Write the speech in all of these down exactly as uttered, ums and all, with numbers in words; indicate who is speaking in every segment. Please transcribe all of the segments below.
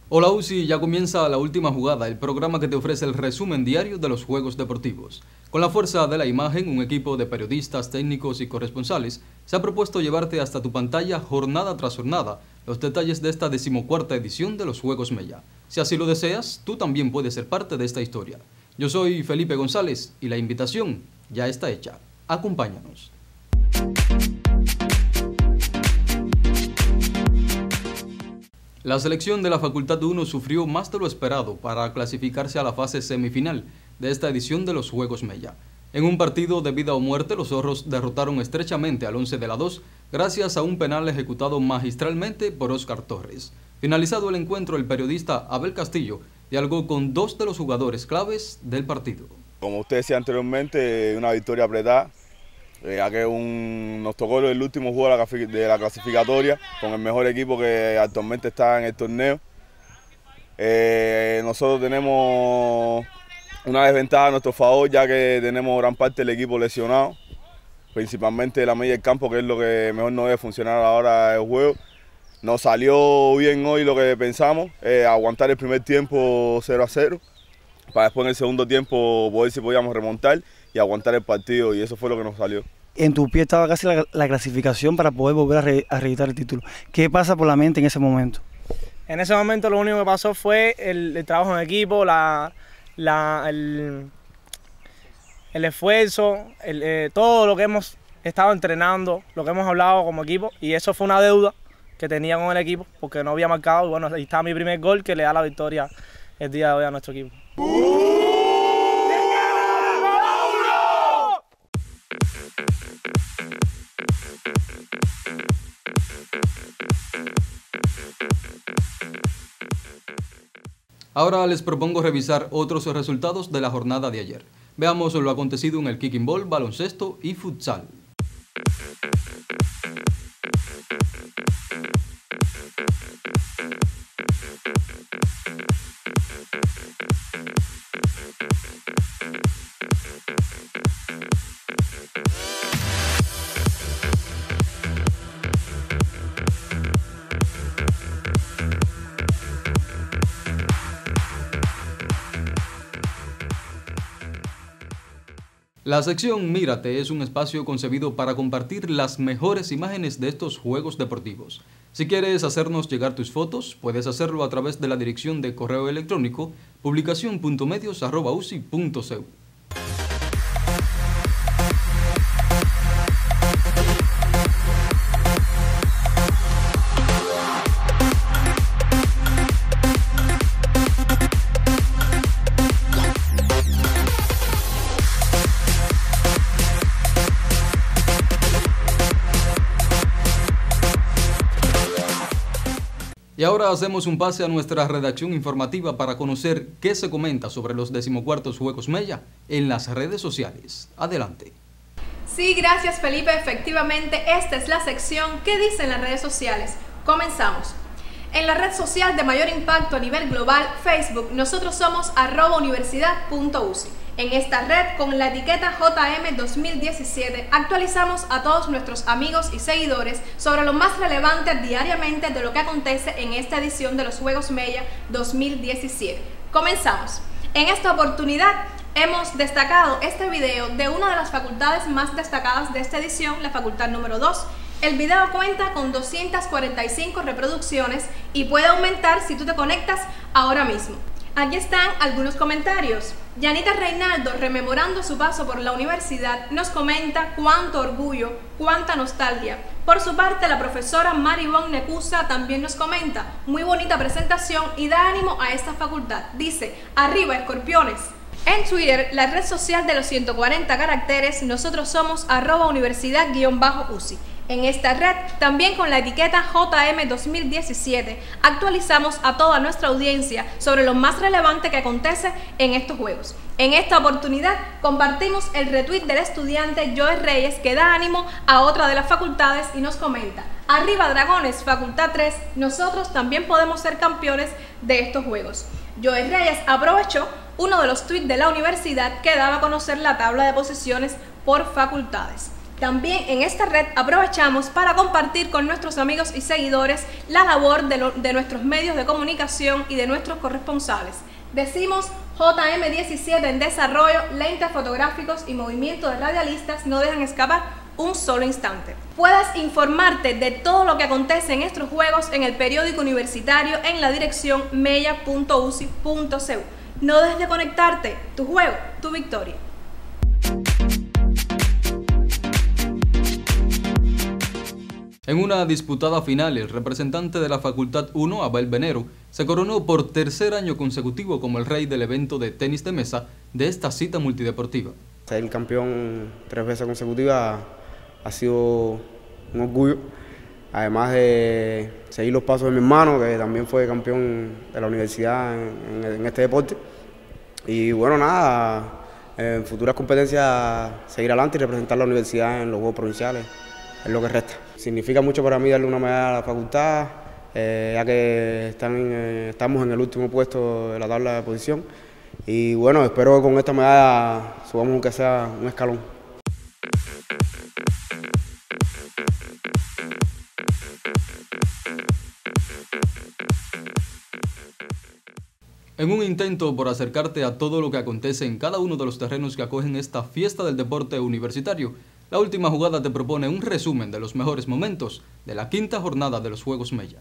Speaker 1: Hola U C I, ya comienza la última jugada, el programa que te ofrece el resumen diario de los juegos deportivos. Con la fuerza de la imagen, un equipo de periodistas, técnicos y corresponsales se ha propuesto llevarte hasta tu pantalla jornada tras jornada los detalles de esta decimocuarta edición de los Juegos Mella. Si así lo deseas, tú también puedes ser parte de esta historia. Yo soy Felipe González y la invitación ya está hecha. Acompáñanos. La selección de la Facultad uno sufrió más de lo esperado para clasificarse a la fase semifinal de esta edición de los Juegos Mella. En un partido de vida o muerte, los zorros derrotaron estrechamente al once de la dos gracias a un penal ejecutado magistralmente por Óscar Torres. Finalizado el encuentro, el periodista Abel Castillo dialogó con dos de los jugadores claves del partido.
Speaker 2: Como usted decía anteriormente, una victoria apretada. Ya que un, nos tocó el último juego de la clasificatoria con el mejor equipo que actualmente está en el torneo. Eh, nosotros tenemos una desventaja a nuestro favor, ya que tenemos gran parte del equipo lesionado, principalmente la media del campo, que es lo que mejor no debe funcionar ahora el juego. Nos salió bien hoy lo que pensamos, eh, aguantar el primer tiempo cero a cero, para después en el segundo tiempo poder si podíamos remontar y aguantar el partido, y eso fue lo que nos salió.
Speaker 3: En tu pie estaba casi la, la clasificación para poder volver a, re, a reeditar el título. ¿Qué pasa por la mente en ese momento?
Speaker 4: En ese momento lo único que pasó fue el, el trabajo en equipo, la, la, el, el esfuerzo, el, eh, todo lo que hemos estado entrenando, lo que hemos hablado como equipo, y eso fue una deuda que tenía con el equipo porque no había marcado, y bueno, ahí está mi primer gol que le da la victoria el día de hoy a nuestro equipo.
Speaker 1: Ahora les propongo revisar otros resultados de la jornada de ayer. Veamos lo acontecido en el kicking ball, baloncesto y futsal. La sección Mírate es un espacio concebido para compartir las mejores imágenes de estos juegos deportivos. Si quieres hacernos llegar tus fotos, puedes hacerlo a través de la dirección de correo electrónico publicación punto medios arroba u c i punto c u. Y ahora hacemos un pase a nuestra redacción informativa para conocer qué se comenta sobre los decimocuartos Juegos Mella en las redes sociales. Adelante.
Speaker 5: Sí, gracias Felipe. Efectivamente, esta es la sección ¿Qué dicen las redes sociales? Comenzamos. En la red social de mayor impacto a nivel global, Facebook, nosotros somos arroba universidad punto u c i. En esta red, con la etiqueta J M dos mil diecisiete, actualizamos a todos nuestros amigos y seguidores sobre lo más relevante diariamente de lo que acontece en esta edición de los Juegos Mella dos mil diecisiete. Comenzamos. En esta oportunidad hemos destacado este video de una de las facultades más destacadas de esta edición, la facultad número dos. El video cuenta con doscientas cuarenta y cinco reproducciones y puede aumentar si tú te conectas ahora mismo. Aquí están algunos comentarios. Yanita Reinaldo, rememorando su paso por la universidad, nos comenta cuánto orgullo, cuánta nostalgia. Por su parte, la profesora Maribón Necusa también nos comenta, muy bonita presentación y da ánimo a esta facultad. Dice, arriba escorpiones. En Twitter, la red social de los ciento cuarenta caracteres, nosotros somos arroba universidad guión bajo u c i. En esta red, también con la etiqueta J M dos mil diecisiete, actualizamos a toda nuestra audiencia sobre lo más relevante que acontece en estos juegos. En esta oportunidad, compartimos el retweet del estudiante Joe Reyes que da ánimo a otra de las facultades y nos comenta: arriba Dragones, Facultad tres, nosotros también podemos ser campeones de estos juegos. Joe Reyes aprovechó uno de los tweets de la universidad que daba a conocer la tabla de posiciones por facultades. También en esta red aprovechamos para compartir con nuestros amigos y seguidores la labor de, lo, de nuestros medios de comunicación y de nuestros corresponsales. Decimos J M diecisiete en desarrollo, lentes fotográficos y movimiento de radialistas no dejan escapar un solo instante. Puedes informarte de todo lo que acontece en estos juegos en el periódico universitario en la dirección mella punto u c i punto c u. No dejes de conectarte, tu juego, tu victoria.
Speaker 1: En una disputada final, el representante de la Facultad uno, Abel Venero, se coronó por tercer año consecutivo como el rey del evento de tenis de mesa de esta cita multideportiva.
Speaker 6: Ser campeón tres veces consecutivas ha sido un orgullo, además de seguir los pasos de mi hermano, que también fue campeón de la universidad en, en, en este deporte. Y bueno, nada, en futuras competencias seguir adelante y representar la universidad en los Juegos Provinciales es lo que resta. Significa mucho para mí darle una medalla a la facultad, eh, ya que están, eh, estamos en el último puesto de la tabla de posición. Y bueno, espero que con esta medalla subamos aunque sea un escalón.
Speaker 1: En un intento por acercarte a todo lo que acontece en cada uno de los terrenos que acogen esta fiesta del deporte universitario, la última jugada te propone un resumen de los mejores momentos de la quinta jornada de los Juegos Mella.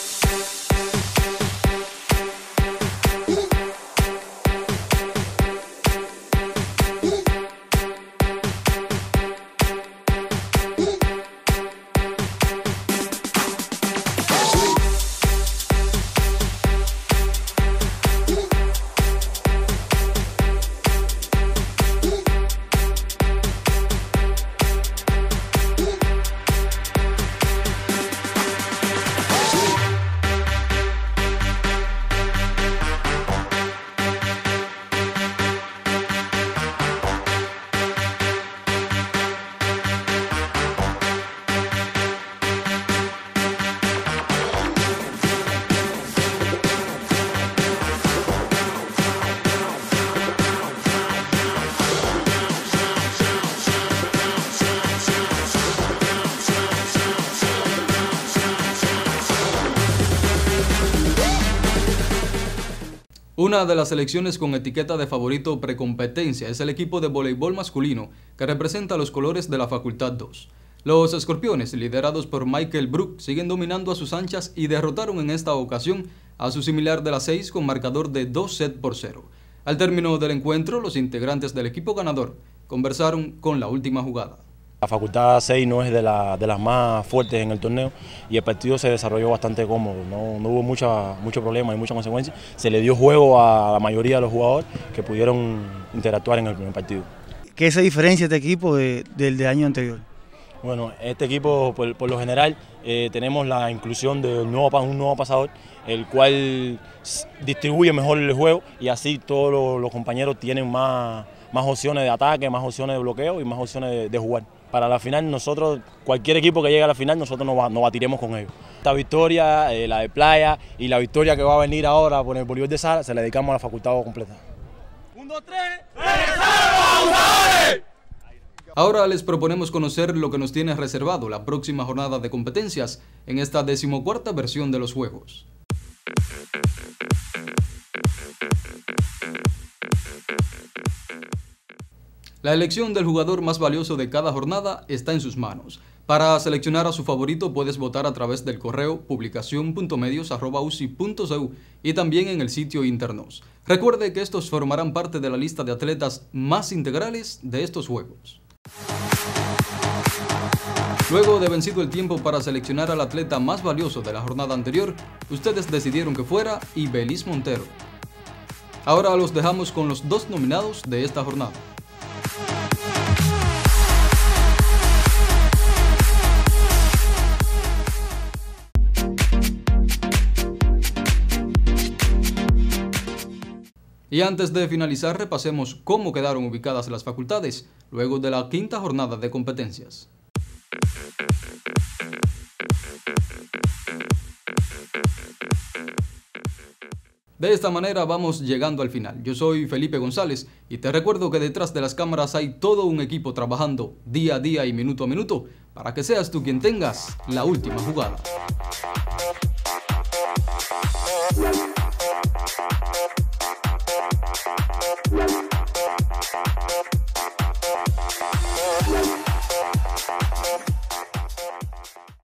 Speaker 1: Una de las selecciones con etiqueta de favorito precompetencia es el equipo de voleibol masculino que representa los colores de la Facultad dos. Los escorpiones, liderados por Michael Brook, siguen dominando a sus anchas y derrotaron en esta ocasión a su similar de las seis con marcador de dos sets por cero. Al término del encuentro, los integrantes del equipo ganador conversaron con la última jugada.
Speaker 7: La Facultad seis no es de, la, de las más fuertes en el torneo y el partido se desarrolló bastante cómodo, no, no hubo mucha, mucho problema y mucha consecuencia. Se le dio juego a la mayoría de los jugadores que pudieron interactuar en el primer partido.
Speaker 3: ¿Qué se diferencia este equipo de, del de año anterior?
Speaker 7: Bueno, este equipo por, por lo general eh, tenemos la inclusión de un nuevo, un nuevo pasador, el cual distribuye mejor el juego y así todos los, los compañeros tienen más, más opciones de ataque, más opciones de bloqueo y más opciones de, de jugar. Para la final, nosotros, cualquier equipo que llegue a la final, nosotros nos, nos batiremos con ellos. Esta victoria, eh, la de Playa y la victoria que va a venir ahora por el voleibol de sala, se la dedicamos a la facultad completa. Un, dos, tres,
Speaker 1: ahora les proponemos conocer lo que nos tiene reservado la próxima jornada de competencias en esta decimocuarta versión de los Juegos. La elección del jugador más valioso de cada jornada está en sus manos. Para seleccionar a su favorito puedes votar a través del correo publicación punto medios arroba u c i punto c u y también en el sitio internos. Recuerde que estos formarán parte de la lista de atletas más integrales de estos Juegos. Luego de vencido el tiempo para seleccionar al atleta más valioso de la jornada anterior, ustedes decidieron que fuera Ibelis Montero. Ahora los dejamos con los dos nominados de esta jornada. Y antes de finalizar, repasemos cómo quedaron ubicadas las facultades luego de la quinta jornada de competencias. De esta manera vamos llegando al final. Yo soy Felipe González y te recuerdo que detrás de las cámaras hay todo un equipo trabajando día a día y minuto a minuto para que seas tú quien tengas la última jugada.